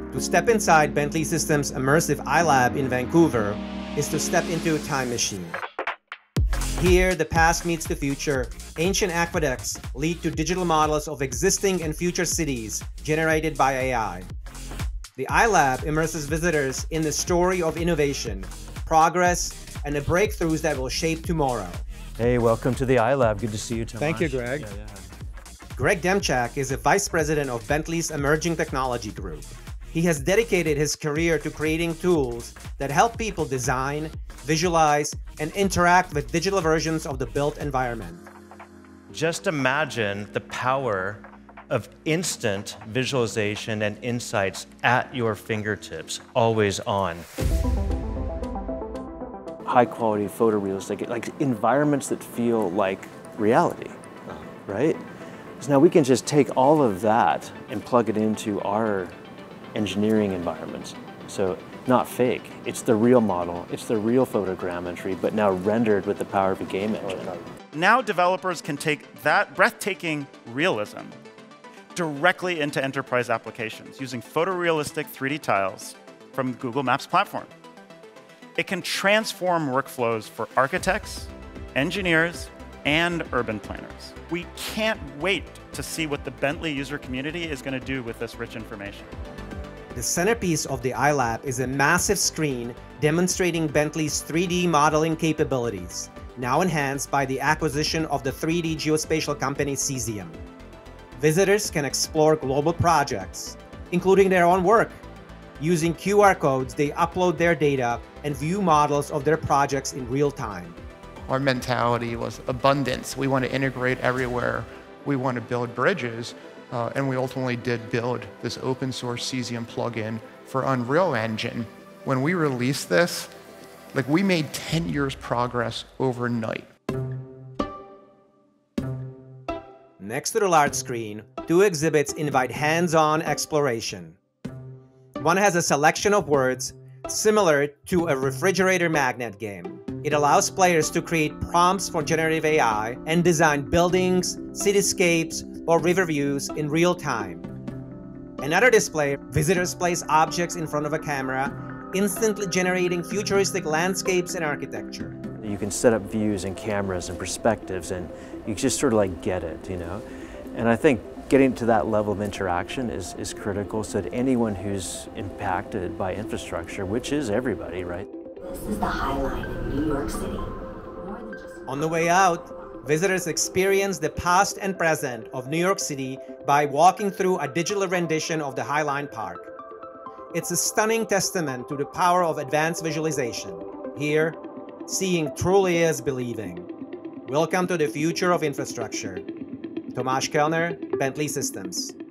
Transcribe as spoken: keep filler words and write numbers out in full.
To step inside Bentley Systems' immersive iLab in Vancouver is to step into a time machine. Here, the past meets the future. Ancient aqueducts lead to digital models of existing and future cities generated by A I. The iLab immerses visitors in the story of innovation, progress, and the breakthroughs that will shape tomorrow. Hey, welcome to the iLab. Good to see you, Tomasz. Thank you, Greg. Yeah, yeah. Greg Demchak is a vice president of Bentley's Emerging Technology Group. He has dedicated his career to creating tools that help people design, visualize, and interact with digital versions of the built environment. Just imagine the power of instant visualization and insights at your fingertips, always on. High quality photorealistic, like environments that feel like reality, right? So now we can just take all of that and plug it into our engineering environments. So not fake, it's the real model, it's the real photogrammetry, but now rendered with the power of a game engine. Now developers can take that breathtaking realism directly into enterprise applications using photorealistic three D tiles from Google Maps platform. It can transform workflows for architects, engineers, and urban planners. We can't wait to see what the Bentley user community is going to do with this rich information. The centerpiece of the iLab is a massive screen demonstrating Bentley's three D modeling capabilities, now enhanced by the acquisition of the three D geospatial company Cesium. Visitors can explore global projects, including their own work. Using Q R codes, they upload their data and view models of their projects in real time. Our mentality was abundance. We want to integrate everywhere. We want to build bridges. Uh, and we ultimately did build this open source Cesium plugin for Unreal Engine. When we released this, like we made ten years progress overnight. Next to the large screen, two exhibits invite hands-on exploration. One has a selection of words similar to a refrigerator magnet game. It allows players to create prompts for generative A I and design buildings, cityscapes, or river views in real time. Another display, visitors place objects in front of a camera, instantly generating futuristic landscapes and architecture. You can set up views and cameras and perspectives, and you just sort of like get it, you know? And I think getting to that level of interaction is, is critical so that anyone who's impacted by infrastructure, which is everybody, right? This is the High Line in New York City. On the way out, visitors experience the past and present of New York City by walking through a digital rendition of the High Line Park. It's a stunning testament to the power of advanced visualization. Here, seeing truly is believing. Welcome to the future of infrastructure. Tomasz Kellner, Bentley Systems.